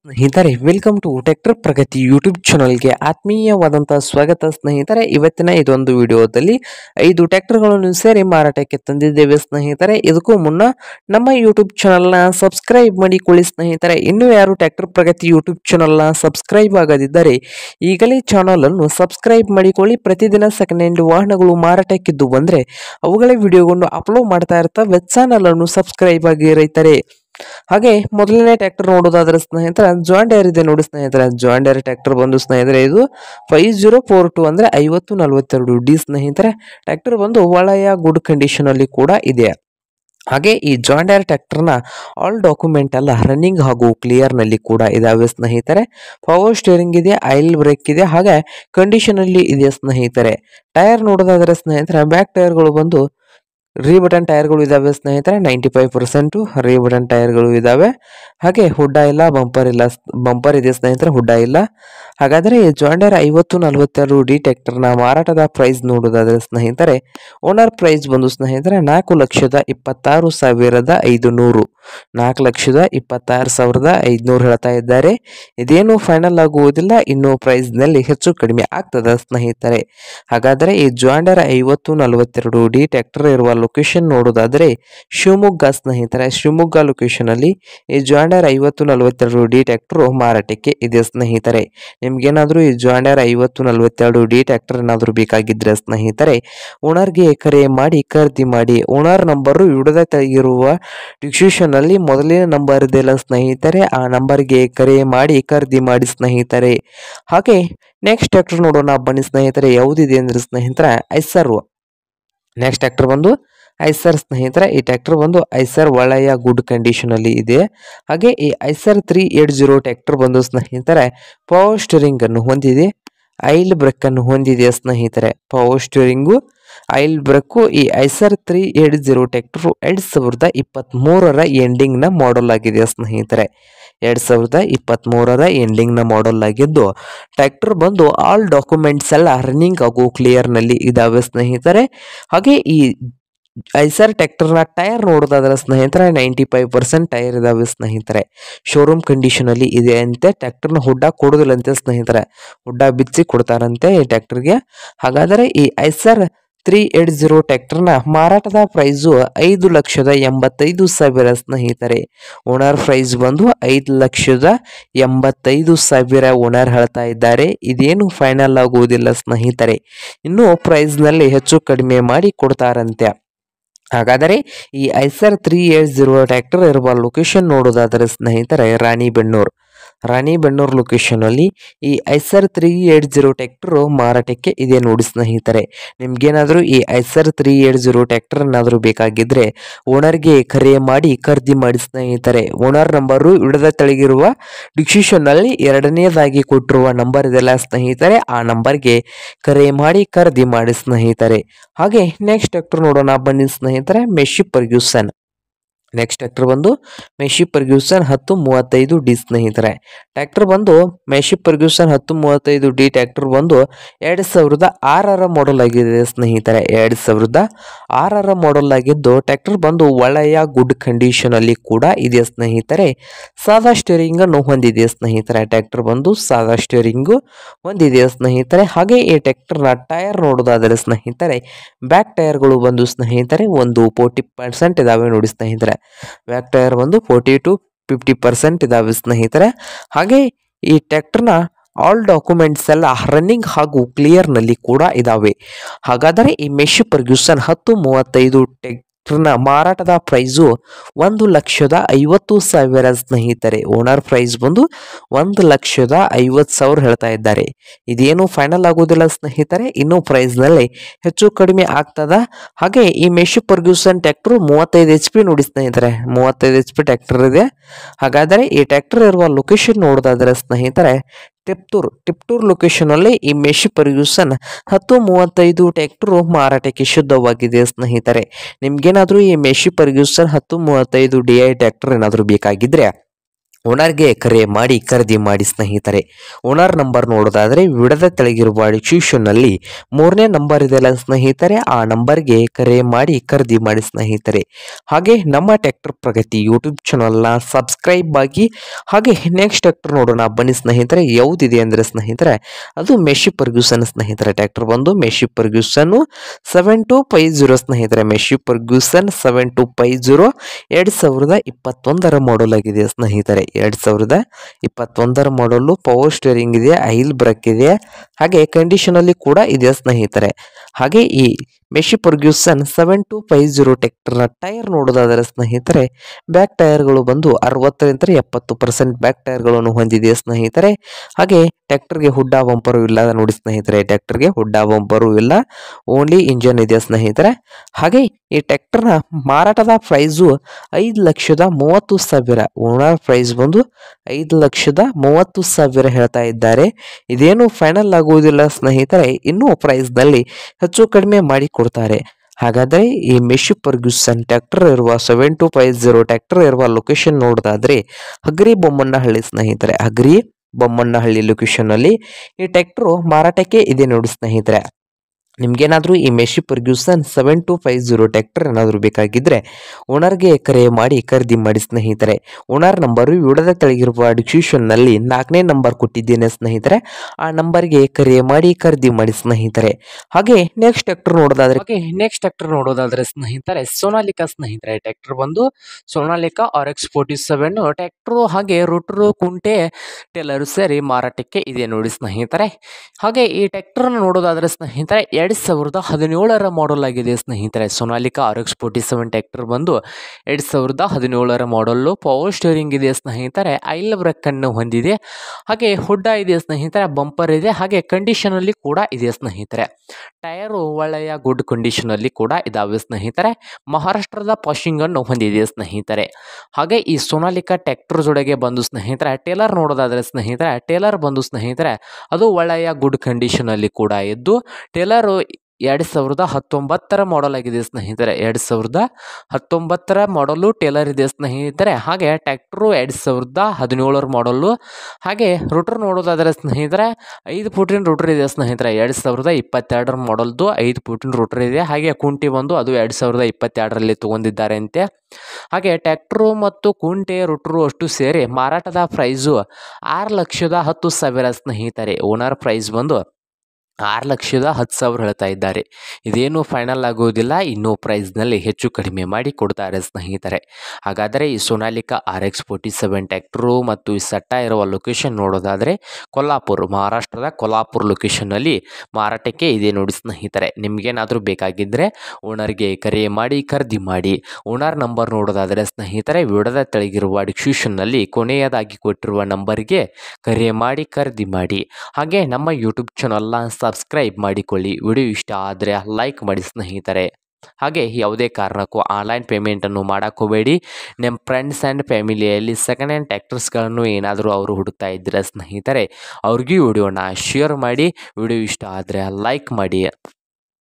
ಸ್ನೇಹಿತರೆ welcome to tractor Pragati YouTube ಚಾನಲ್ಗೆ ಆತ್ಮೀಯವಾದಂತಹ ಸ್ವಾಗತ ಸ್ನೇಹಿತರೆ. ಇವತ್ತಿನ ಇದೊಂದು ವಿಡಿಯೋದಲ್ಲಿ 5 ಟ್ರ್ಯಾಕ್ಟರ್ಗಳನ್ನು ಸೇರಿ ಮಾರಾಟಕ್ಕೆ ತಂದಿದ್ದೇವೆ ಸ್ನೇಹಿತರೆ. ಇದಕ್ಕೂ ಮುನ್ನ ನಮ್ಮ ಯೂಟ್ಯೂಬ್ ಚಾನಲ್ನ ಸಬ್ಸ್ಕ್ರೈಬ್ ಮಾಡಿಕೊಳ್ಳಿ ಸ್ನೇಹಿತರೆ. ಇನ್ನೂ ಯಾರು ಟ್ರ್ಯಾಕ್ಟರ್ ಪ್ರಗತಿ ಯೂಟ್ಯೂಬ್ ಚಾನಲ್ನ ಸಬ್ಸ್ಕ್ರೈಬ್ ಆಗದಿದ್ದರೆ ಈಗಲೇ ಚಾನಲ್ ಅನ್ನು ಸಬ್ಸ್ಕ್ರೈಬ್ ಮಾಡಿಕೊಳ್ಳಿ. ಪ್ರತಿದಿನ ಸೆಕೆಂಡ್ ಹ್ಯಾಂಡ್ ವಾಹನಗಳು ಮಾರಾಟಕ್ಕಿದ್ದು ಬಂದರೆ ಅವುಗಳ ವಿಡಿಯೋಗಳನ್ನು ಅಪ್ಲೋಡ್ ಮಾಡ್ತಾ ಇರ್ತವೆ. ಚಾನಲ್ ಅನ್ನು ಸಬ್ಸ್ಕ್ರೈಬ್ ಆಗಿ ರೈತರೆ. ಹಾಗೆ ಮೊದಲನೇ ಟ್ರ್ಯಾಕ್ಟರ್ ನೋಡೋದಾದ್ರೆ ಸ್ನೇಹಿತರೆ ಜಾನ್ ಡೇರ್ ಇದೆ ನೋಡಿ ಸ್ನೇಹಿತರೆ. ಜಾನ್ ಡೇರ್ ಟ್ರ್ಯಾಕ್ಟರ್ ಬಂದು ಸ್ನೇಹಿತರೆ ಇದು 5042 ಅಂದ್ರೆ 5042D ಸ್ನೇಹಿತರೆ. ಟ್ರ್ಯಾಕ್ಟರ್ ಬಂದು ಒಳ್ಳೆಯ ಗುಡ್ ಕಂಡೀಷನ್ ಅಲ್ಲಿ ಕೂಡ ಇದೆ. ಹಾಗೆ ಈ ಜಾನ್ ಡೇರ್ ಟ್ರ್ಯಾಕ್ಟರ್ನ ಆಲ್ ಡಾಕ್ಯುಮೆಂಟ್ ಎಲ್ಲ ರನ್ನಿಂಗ್ ಹಾಗೂ ಕ್ಲಿಯರ್ ನಲ್ಲಿ ಕೂಡ ಇದಾವೆ ಸ್ನೇಹಿತರೆ. ಪವರ್ ಸ್ಟೇರಿಂಗ್ ಇದೆ, ಆಯಿಲ್ ಬ್ರೇಕ್ ಇದೆ, ಹಾಗೆ ಕಂಡೀಷನ್ ಅಲ್ಲಿ ಇದೆ ಸ್ನೇಹಿತರೆ. ಟೈರ್ ನೋಡೋದಾದ್ರೆ ಸ್ನೇಹಿತರೆ ಬ್ಯಾಕ್ ಟೈರ್ಗಳು ಬಂದು ರೀಬಟನ್ ಟೈರ್ಗಳು ಇದಾವೆ ಸ್ನೇಹಿತರೆ. 95% ರೀಬಟನ್ ಟೈರ್ಗಳು ಇದಾವೆ. ಹಾಗೆ ಹುಡ್ಡ ಇಲ್ಲ, ಬಂಪರ್ ಇಲ್ಲ, ಬಂಪರ್ ಇದೆ ಸ್ನೇಹಿತರೆ, ಹುಡ್ಡ ಇಲ್ಲ. ಹಾಗಾದರೆ ಜಾನ್ ಡೇರ್ 5042D ಟ್ರ್ಯಾಕ್ಟರ್ನ ಮಾರಾಟದ ಪ್ರೈಸ್ ನೋಡೋದಾದ್ರೆ ಸ್ನೇಹಿತರೆ ಓನರ್ ಪ್ರೈಸ್ ಬಂದು ಸ್ನೇಹಿತರೆ 4,26,500 4,26,500 ಹೇಳ್ತಾ ಇದ್ದಾರೆ. ಇದೇನು ಫೈನಲ್ ಆಗುವುದಿಲ್ಲ, ಇನ್ನು ಪ್ರೈಸ್ ನಲ್ಲಿ ಹೆಚ್ಚು ಕಡಿಮೆ ಆಗ್ತದ ಸ್ನೇಹಿತರೆ. ಹಾಗಾದರೆ ಈ ಜಾನ್ ಡೇರ್ 5042D ಟ್ರ್ಯಾಕ್ಟರ್ ಇರುವ ಲೊಕೇಶನ್ ನೋಡೋದಾದ್ರೆ ಶಿವಮೊಗ್ಗ ಸ್ನೇಹಿತರೆ. ಶಿವಮೊಗ್ಗ ಲೊಕೇಶನ್ ಅಲ್ಲಿ ಈ ಜಾನ್ ಡೇರ್ 5042D ಟ್ರ್ಯಾಕ್ಟರ್ ಮಾರಾಟಕ್ಕೆ ಇದೆ ಸ್ನೇಹಿತರೆ. ನಿಮ್ಗೇನಾದ್ರೂ ಈ ಜಾನ್ ಡೇರ್ 5042D ಟ್ರ್ಯಾಕ್ಟರ್ ಏನಾದ್ರು ಬೇಕಾಗಿದ್ರೆ ಸ್ನೇಹಿತರೆ ಓನರ್ಗೆ ಕರೆ ಮಾಡಿ ಖರೀದಿ ಮಾಡಿ. ಓನರ್ ನಂಬರು ವಿಡಿಯೋದ ತೆಗಿರುವ ಡಿಸ್ಕ್ರಿಪ್ಷನ್ ಅಲ್ಲಿ ಮೊದಲಿನ ನಂಬರ್ ಇದೆಯಲ್ಲ ಸ್ನೇಹಿತರೆ, ಆ ನಂಬರ್ಗೆ ಕರೆ ಮಾಡಿ ಖರೀದಿ ಮಾಡಿ ಸ್ನೇಹಿತರೆ. ಹಾಗೆ ನೆಕ್ಸ್ಟ್ ಟ್ರ್ಯಾಕ್ಟರ್ ನೋಡೋಣ ಬನ್ನಿ ಸ್ನೇಹಿತರೆ. ಯಾವುದಿದೆ ಅಂದ್ರೆ ಸ್ನೇಹಿತರೆ ಐಸರ್. ನೆಕ್ಸ್ಟ್ ಟ್ರ್ಯಾಕ್ಟರ್ ಬಂದು ಐಸರ್ ಸ್ನೇಹಿತರೆ. ಈ ಟ್ರ್ಯಾಕ್ಟರ್ ಬಂದು ಐಸರ್ ಒಳ್ಳೆಯ ಗುಡ್ ಕಂಡೀಷನ್ ಅಲ್ಲಿ ಇದೆ. ಹಾಗೆ ಈ ಐಸರ್ 380 ಟ್ರ್ಯಾಕ್ಟರ್ ಬಂದು ಸ್ನೇಹಿತರೆ ಪವರ್ ಸ್ಟೀರಿಂಗ್ ಅನ್ನು ಹೊಂದಿದೆ, ಆಯಿಲ್ ಬ್ರೇಕ್ ಅನ್ನು ಹೊಂದಿದೆ ಸ್ನೇಹಿತರೆ. Power steering, oil brake. ಈ ಐಸರ್ 380 ಟ್ರ್ಯಾಕ್ಟರ್ 2023 ಎಂಡಿಂಗ್ ನ ಮಾಡೆಲ್ ಆಗಿದೆ ಸ್ನೇಹಿತರೆ. 2023 ಎಂಡಿಂಗ್ ನ ಮಾಡೆಲ್ ಆಗಿದ್ದು ಟ್ರ್ಯಾಕ್ಟರ್ ಬಂದು ಆಲ್ ಡಾಕ್ಯುಮೆಂಟ್ಸ್ ಎಲ್ಲ ರನ್ನಿಂಗ್ ಹಾಗೂ ಕ್ಲಿಯರ್ ನಲ್ಲಿ ಇದಾವೆ ಸ್ನೇಹಿತರೆ. ಹಾಗೆ ಈ ಐಸರ್ ಟ್ರ್ಯಾಕ್ಟರ್ನ ಟೈರ್ ನೋಡೋದಾದ್ರೆ ಸ್ನೇಹಿತರೆ 95% ಟೈರ್ ಇದಾವೆ ಸ್ನೇಹಿತರೆ. ಶೋರೂಮ್ ಕಂಡೀಷನ್ ಅಲ್ಲಿ ಇದೆ ಅಂತೆ. ಟ್ರ್ಯಾಕ್ಟರ್ನ ಹುಡ್ಡ ಕೊಡೋದಿಲ್ಲಂತೆ ಸ್ನೇಹಿತರೆ, ಹುಡ್ಡ ಬಿಚ್ಚಿ ಕೊಡ್ತಾರಂತೆ ಈ ಟ್ರ್ಯಾಕ್ಟರ್ಗೆ. ಹಾಗಾದರೆ ಈ ಐಸರ್ 380 ಟ್ರ್ಯಾಕ್ಟರ್ನ ಮಾರಾಟದ ಪ್ರೈಸು 5,85,000 ಸ್ನೇಹಿತರೆ. ಓನರ್ ಪ್ರೈಸ್ ಬಂದು 5,85,000 ಓನರ್ ಹೇಳ್ತಾ ಇದ್ದಾರೆ. ಇದೇನು ಫೈನಲ್ ಆಗುವುದಿಲ್ಲ ಸ್ನೇಹಿತರೆ, ಇನ್ನು ಪ್ರೈಸ್ ನಲ್ಲಿ ಹೆಚ್ಚು ಕಡಿಮೆ ಮಾಡಿ ಕೊಡ್ತಾರಂತೆ. ಹಾಗಾದರೆ ಈ ಐಸರ್ 380 ಟ್ರ್ಯಾಕ್ಟರ್ ಇರುವ ಲೊಕೇಶನ್ ನೋಡೋದಾದರೆ ಸ್ನೇಹಿತರೆ ರಾಣಿಬೆನ್ನೂರು ಲೊಕೇಶನ್ ಅಲ್ಲಿ ಈ ಐಸರ್ 380 ಟ್ರ್ಯಾಕ್ಟರ್ ಮಾರಾಟಕ್ಕೆ ಇದೆ ನೋಡಿ ಸ್ನೇಹಿತರೆ. ನಿಮ್ಗೇನಾದ್ರೂ ಈ ಐಸರ್ 380 ಟ್ರ್ಯಾಕ್ಟರ್ ಏನಾದರೂ ಬೇಕಾಗಿದ್ರೆ ಓನರ್ಗೆ ಕರೆ ಮಾಡಿ ಖರೀದಿ ಮಾಡಿ ಸ್ನೇಹಿತರೆ. ಓನರ್ ನಂಬರು ವಿಡಿಯೋದ ತೆಳಗಿರುವ ಡಿಸ್ಕ್ರಿಪ್ಷನ್ ನಲ್ಲಿ ಎರಡನೇದಾಗಿ ಕೊಟ್ಟಿರುವ ನಂಬರ್ ಇದೆಲ್ಲ ಸ್ನೇಹಿತರೆ, ಆ ನಂಬರ್ಗೆ ಕರೆ ಮಾಡಿ ಖರೀದಿ ಮಾಡಿ ಸ್ನೇಹಿತರೆ. ಹಾಗೆ ನೆಕ್ಸ್ಟ್ ಟ್ರ್ಯಾಕ್ಟರ್ ನೋಡೋಣ ಬನ್ನಿ ಸ್ನೇಹಿತರೆ. ಮೆಶಿ ಫರ್ಗ್ಯೂಸನ್. ನೆಕ್ಸ್ಟ್ ಟ್ರ್ಯಾಕ್ಟರ್ ಬಂದು ಮೆಶಿ ಫರ್ಗ್ಯೂಸನ್ 1035D ಸ್ನೇಹಿತರೆ. ಟ್ರ್ಯಾಕ್ಟರ್ ಬಂದು ಮೆಶಿ ಫರ್ಗ್ಯೂಸನ್ 1035D ಟ್ರ್ಯಾಕ್ಟರ್ ಬಂದು 2006 ಮಾಡೆಲ್ ಆಗಿದೆ ಸ್ನೇಹಿತರೆ. 2006 ಮಾಡೆಲ್ ಆಗಿದ್ದು ಟ್ರ್ಯಾಕ್ಟರ್ ಬಂದು ಒಳ್ಳೆಯ ಗುಡ್ ಕಂಡೀಷನ್ ಅಲ್ಲಿ ಕೂಡ ಇದೆ ಸ್ನೇಹಿತರೆ. ಸಾದಾ ಸ್ಟೇರಿಂಗ್ ಅನ್ನು ಹೊಂದಿದೆ ಸ್ನೇಹಿತರೆ. ಟ್ರ್ಯಾಕ್ಟರ್ ಬಂದು ಸಾದಾ ಸ್ಟೇರಿಂಗ್ ಹೊಂದಿದೆ ಸ್ನೇಹಿತರೆ. ಹಾಗೆ ಈ ಟ್ರ್ಯಾಕ್ಟರ್ನ ಟೈರ್ ನೋಡೋದಾದರೆ ಸ್ನೇಹಿತರೆ ಬ್ಯಾಕ್ ಟೈರ್ಗಳು ಬಂದು ಸ್ನೇಹಿತರೆ ಒಂದು 40% ಇದಾವೆ ನೋಡಿ ಸ್ನೇಹಿತರೆ. ಬ್ಯಾಕ್ ಟೈರ್ ಬಂದು 40 to 50% ಇದಾವೆ ಸ್ನೇಹಿತರೆ. ಹಾಗೆ ಈ ಟ್ರ್ಯಾಕ್ಟರ್ನ ಆಲ್ ಡಾಕ್ಯುಮೆಂಟ್ಸ್ ಎಲ್ಲ ರನ್ನಿಂಗ್ ಹಾಗೂ ಕ್ಲಿಯರ್ ನಲ್ಲಿ ಕೂಡ ಇದಾವೆ. ಹಾಗಾದರೆ ಈ ಮೆಶಿ ಫರ್ಗ್ಯೂಸನ್ 1035 ಟ್ರ್ಯಾಕ್ಟರ್ನ ಮಾರಾಟದ ಪ್ರೈಸು 1,50,000 ಸ್ನೇಹಿತರೆ. ಓನರ್ ಪ್ರೈಸ್ ಬಂದು 1,50,000 ಹೇಳ್ತಾ ಇದ್ದಾರೆ. ಇದೇನು ಫೈನಲ್ ಆಗೋದಿಲ್ಲ ಸ್ನೇಹಿತರೆ, ಇನ್ನು ಪ್ರೈಸ್ ನಲ್ಲಿ ಹೆಚ್ಚು ಕಡಿಮೆ ಆಗ್ತದ. ಹಾಗೆ ಈ ಮೆಶಿ ಫರ್ಗ್ಯೂಸನ್ ಟ್ರ್ಯಾಕ್ಟರ್ 35 HP ನೋಡಿ ಸ್ನೇಹಿತರೆ, 35 HP ಟ್ರ್ಯಾಕ್ಟರ್ ಇದೆ. ಹಾಗಾದರೆ ಈ ಟ್ರ್ಯಾಕ್ಟರ್ ಇರುವ ಲೊಕೇಶನ್ ನೋಡೋದಾದ್ರೆ ಸ್ನೇಹಿತರೆ ಟಿಪ್ಟೂರ್ ಲೊಕೇಶನ್ ಅಲ್ಲಿ ಈ ಮೆಶಿ ಫರ್ಗ್ಯೂಸನ್ 1035 ಟ್ರ್ಯಾಕ್ಟರ್ ಮಾರಾಟಕ್ಕೆ ಶುದ್ಧವಾಗಿದೆ ಸ್ನೇಹಿತರೆ. ನಿಮ್ಗೇನಾದ್ರೂ ಈ ಮೆಶಿ ಫರ್ಗ್ಯೂಸನ್ 1035 DI ಟ್ರ್ಯಾಕ್ಟರ್ ಏನಾದರೂ ಬೇಕಾಗಿದ್ರೆ ಓನರ್ಗೆ ಕರೆ ಮಾಡಿ ಖರೀದಿ ಮಾಡಿ ಸ್ನೇಹಿತರೆ. ಓನರ್ ನಂಬರ್ ನೋಡೋದಾದರೆ ವಿಡದ ತೆಳಗಿರುವ ಡಿಸ್ಕ್ರಿಪ್ಷನ್ನಲ್ಲಿ 3ನೇ ನಂಬರ್ ಇದೆಯಲ್ಲ ಸ್ನೇಹಿತರೆ, ಆ ನಂಬರ್ಗೆ ಕರೆ ಮಾಡಿ ಖರೀದಿ ಮಾಡಿ ಸ್ನೇಹಿತರೆ. ಹಾಗೆ ನಮ್ಮ ಟ್ರ್ಯಾಕ್ಟರ್ ಪ್ರಗತಿ ಯೂಟ್ಯೂಬ್ ಚಾನಲ್ನ ಸಬ್ಸ್ಕ್ರೈಬ್ ಆಗಿ. ಹಾಗೆ ನೆಕ್ಸ್ಟ್ ಟ್ರ್ಯಾಕ್ಟರ್ ನೋಡೋಣ ಬನ್ನಿ ಸ್ನೇಹಿತರೆ. ಯಾವುದಿದೆ ಅಂದರೆ ಸ್ನೇಹಿತರೆ, ಅದು ಮೆಶಿ ಫರ್ಗ್ಯೂಸನ್ ಸ್ನೇಹಿತರೆ. ಟ್ರ್ಯಾಕ್ಟರ್ ಬಂದು ಮೆಶಿ ಫರ್ಗ್ಯೂಸನ್ 7250 ಸ್ನೇಹಿತರೆ. ಮೆಶಿ ಫರ್ಗ್ಯೂಸನ್ 7250 2021 ಮಾಡಲ್ ಆಗಿದೆ ಸ್ನೇಹಿತರೆ. 2021 ಮಾಡಲು ಪವರ್ ಸ್ಟೇರಿಂಗ್ ಇದೆ, ಐಲ್ ಬ್ರೇಕ್ ಇದೆ, ಹಾಗೆ ಕಂಡೀಷನ್ ಅಲ್ಲಿ ಕೂಡ ಇದೆ ಸ್ನೇಹಿತರೆ. ಹಾಗೆ ಈ ಮೆಶಿ ಫರ್ಗ್ಯೂಸನ್ 7250 ಟ್ರ್ಯಾಕ್ಟರ್ನ ಟೈರ್ ನೋಡೋದಾದರೆ ಸ್ನೇಹಿತರೆ, ಬ್ಯಾಕ್ ಟೈರ್ಗಳು ಬಂದು 60-70% ಬ್ಯಾಕ್ ಟೈರ್ಗಳನ್ನು ಹೊಂದಿದೆ ಸ್ನೇಹಿತರೆ. ಹಾಗೆ ಟ್ರ್ಯಾಕ್ಟರ್ಗೆ ಹುಡ್ಡ ಬಂಪರು ಇಲ್ಲ ನೋಡಿ ಸ್ನೇಹಿತರೆ. ಟ್ರ್ಯಾಕ್ಟರ್ಗೆ ಹುಡ್ಡ ಬಂಪರು ಇಲ್ಲ, ಓನ್ಲಿ ಇಂಜನ್ ಇದೆ ಸ್ನೇಹಿತರೆ. ಹಾಗೆ ಈ ಟ್ರ್ಯಾಕ್ಟರ್ನ ಮಾರಾಟದ ಪ್ರೈಸು 5,30,000. ಓನರ್ ಪ್ರೈಸ್ ಬಂದು 5,30,000 ಹೇಳ್ತಾ ಇದ್ದಾರೆ. ಇದೇನು ಫೈನಲ್ ಆಗುವುದಿಲ್ಲ ಸ್ನೇಹಿತರೆ, ಇನ್ನೂ ಪ್ರೈಸ್ನಲ್ಲಿ ಹೆಚ್ಚು ಕಡಿಮೆ ಮಾಡಿ ಕೊಡ್ತಾರೆ. ಹಾಗಾದರೆ ಈ ಮೆಶಿ ಫರ್ಗ್ಯೂಸನ್ ಟ್ರ್ಯಾಕ್ಟರ್ ಇರುವ 7250 ಟ್ರ್ಯಾಕ್ಟರ್ ಇರುವ ಲೊಕೇಶನ್ ನೋಡೋದಾದ್ರೆ ಹಗರಿ ಬೊಮ್ಮನಹಳ್ಳಿ ಸ್ನೇಹಿತರೆ. ಹಗರಿ ಬೊಮ್ಮನಹಳ್ಳಿ ಲೊಕೇಶನ್ ಅಲ್ಲಿ ಈ ಟ್ರ್ಯಾಕ್ಟರ್ ಮಾರಾಟಕ್ಕೆ ಇದೆ ನೋಡಿ ಸ್ನೇಹಿತರೆ. ನಿಮ್ಗೇನಾದರೂ ಈ ಮೆಶಿ ಫರ್ಗ್ಯೂಸನ್ 7250 ಟ್ರ್ಯಾಕ್ಟರ್ ಏನಾದರೂ ಬೇಕಾಗಿದ್ದರೆ ಓನರ್ಗೆ ಕರೆ ಮಾಡಿ ಖರೀದಿ ಮಾಡಿ ಸ್ನೇಹಿತರೆ. ಓನರ್ ನಂಬರು ವಿಡದ ತೆಳಗಿರುವ ಡಿಸ್ಕ್ರಿಪ್ಷನ್ನಲ್ಲಿ 4ನೇ ನಂಬರ್ ಕೊಟ್ಟಿದ್ದೇನೆ ಸ್ನೇಹಿತರೆ. ಆ ನಂಬರ್ಗೆ ಕರೆ ಮಾಡಿ ಖರೀದಿ ಮಾಡಿ ಸ್ನೇಹಿತರೆ. ಹಾಗೆ ನೆಕ್ಸ್ಟ್ ಟ್ರ್ಯಾಕ್ಟರ್ ನೋಡೋದಾದ್ರೆ ಸ್ನೇಹಿತರೆ, ಸೋನಾಲಿಕಾ ಸ್ನೇಹಿತರೆ. ಟ್ರ್ಯಾಕ್ಟರ್ ಬಂದು ಸೋನಾಲಿಕಾ RX 47 ಟ್ರ್ಯಾಕ್ಟರ್. ಹಾಗೆ ರೋಟರು, ಕುಂಟೆ, ಟೇಲರು ಸೇರಿ ಮಾರಾಟಕ್ಕೆ ಇದೆ ನೋಡಿ ಸ್ನೇಹಿತರೆ. ಹಾಗೆ ಈ ಟ್ರ್ಯಾಕ್ಟರ್ ನೋಡೋದಾದ್ರೆ ಸ್ನೇಹಿತರೆ 2017 ಮಾಡಲ್ ಆಗಿದೆ ಸ್ನೇಹಿತರೆ. ಸೋನಾಲಿಕಾ RX 47 ಟ್ರ್ಯಾಕ್ಟರ್ ಬಂದು 2017 ಮಾಡಲ್ಲು. ಪವರ್ ಸ್ಟೇರಿಂಗ್ ಇದೆ ಸ್ನೇಹಿತರೆ, ಐಲ್ ಬ್ರೇಕ್ ಅನ್ನು ಹೊಂದಿದೆ, ಹಾಗೆ ಹುಡ್ಡ ಇದೆ ಸ್ನೇಹಿತರೆ, ಬಂಪರ್ ಇದೆ, ಹಾಗೆ ಕಂಡೀಷನ್ ಅಲ್ಲಿ ಕೂಡ ಇದೆ ಸ್ನೇಹಿತರೆ. ಟೈರು ಒಳ್ಳೆಯ ಗುಡ್ ಕಂಡೀಷನ್ ಅಲ್ಲಿ ಕೂಡ ಇದಾವೆ ಸ್ನೇಹಿತರೆ. ಮಹಾರಾಷ್ಟ್ರದ ಪಾಶಿಂಗ್ ಅನ್ನು ಹೊಂದಿದೆ ಸ್ನೇಹಿತರೆ. ಹಾಗೆ ಈ ಸೋನಾಲಿಕಾ ಟ್ರ್ಯಾಕ್ಟರ್ ಜೊತೆಗೆ ಬಂದು ಸ್ನೇಹಿತರೆ ಟೇಲರ್ ನೋಡೋದಾದ್ರೆ ಸ್ನೇಹಿತರೆ, ಟೇಲರ್ ಬಂದು ಸ್ನೇಹಿತರೆ ಅದು ಒಳ್ಳೆಯ ಗುಡ್ ಕಂಡೀಷನ್ ಅಲ್ಲಿ ಕೂಡ ಇದ್ದು, ಟೇಲರು 2019 ಮಾಡಲ್ ಆಗಿದೆ ಸ್ನೇಹಿತರೆ. 2019 ಮಾಡಲು ಟೇಲರ್ ಇದೆ ಸ್ನೇಹಿತರೆ. ಹಾಗೆ ಟ್ರ್ಯಾಕ್ಟರು 2017 ಮಾಡಲ್ಲು. ಹಾಗೆ ರೋಟರ್ ನೋಡೋದಾದರೆ ಸ್ನೇಹಿತರೆ 5 ಫೂಟಿನ ರೋಟರ್ ಇದೆ ಸ್ನೇಹಿತರೆ. 2022 ಮಾಡಲ್ದು 5 ಫೂಟಿನ ರೋಟರ್ ಇದೆ. ಹಾಗೆ ಕುಂಟಿ ಬಂದು ಅದು 2022ರಲ್ಲಿ ತೊಗೊಂಡಿದ್ದಾರೆ ಅಂತೆ. ಹಾಗೆ ಟ್ರ್ಯಾಕ್ಟರು ಮತ್ತು ಕುಂಟೆ, ರೋಟರು ಅಷ್ಟು ಸೇರಿ ಮಾರಾಟದ ಪ್ರೈಸು 6,10,000 ಸ್ನೇಹಿತರೆ. ಓನರ್ ಪ್ರೈಸ್ ಬಂದು 6,10,000 ಹೇಳ್ತಾ ಇದ್ದಾರೆ. ಇದೇನು ಫೈನಲ್ ಆಗುವುದಿಲ್ಲ, ಇನ್ನೂ ಪ್ರೈಸ್ನಲ್ಲಿ ಹೆಚ್ಚು ಕಡಿಮೆ ಮಾಡಿ ಕೊಡ್ತಾರೆ ಸ್ನೇಹಿತರೆ. ಹಾಗಾದರೆ ಈ ಸೋನಾಲಿಕಾ RX 47 ಟ್ರ್ಯಾಕ್ಟರು ಮತ್ತು ಈ ಸಟ್ಟ ಇರುವ ಲೊಕೇಶನ್ ನೋಡೋದಾದರೆ ಕೊಲ್ಲಾಪುರ, ಮಹಾರಾಷ್ಟ್ರದ ಕೊಲ್ಲಾಪುರ ಲೊಕೇಶನ್ನಲ್ಲಿ ಮಾರಾಟಕ್ಕೆ ಇದೆ ನೋಡಿ ಸ್ನೇಹಿತರೆ. ನಿಮಗೇನಾದರೂ ಬೇಕಾಗಿದ್ದರೆ ಓನರ್ಗೆ ಕರೆ ಮಾಡಿ ಖರೀದಿ ಮಾಡಿ. ಓನರ್ ನಂಬರ್ ನೋಡೋದಾದರೆ ಸ್ನೇಹಿತರೆ ವಿಡದ ತೆಳಗಿರುವ ಡಿಸ್ಕ್ರಿಪ್ಷನ್ನಲ್ಲಿ ಕೊನೆಯದಾಗಿ ಕೊಟ್ಟಿರುವ ನಂಬರ್ಗೆ ಕರೆ ಮಾಡಿ ಖರೀದಿ ಮಾಡಿ. ಹಾಗೆ ನಮ್ಮ ಯೂಟ್ಯೂಬ್ ಚಾನಲ್ನ ಸಬ್ಸ್ಕ್ರೈಬ್ ಮಾಡಿಕೊಳ್ಳಿ. ವಿಡಿಯೋ ಇಷ್ಟ ಆದರೆ ಲೈಕ್ ಮಾಡಿ ಸ್ನೇಹಿತರೆ. ಹಾಗೆ ಯಾವುದೇ ಕಾರಣಕ್ಕೂ ಆನ್ಲೈನ್ ಪೇಮೆಂಟನ್ನು ಮಾಡೋಕ್ಕೋಬೇಡಿ. ನಿಮ್ಮ ಫ್ರೆಂಡ್ಸ್ ಆ್ಯಂಡ್ ಫ್ಯಾಮಿಲಿಯಲ್ಲಿ ಸೆಕೆಂಡ್ ಹ್ಯಾಂಡ್ ಟ್ರ್ಯಾಕ್ಟರ್ಸ್ಗಳನ್ನು ಏನಾದರೂ ಅವರು ಹುಡುಕ್ತಾ ಇದ್ದರೆ ಸ್ನೇಹಿತರೆ ಅವ್ರಿಗೂ ವಿಡಿಯೋನ ಶೇರ್ ಮಾಡಿ. ವಿಡಿಯೋ ಇಷ್ಟ ಆದರೆ ಲೈಕ್ ಮಾಡಿ.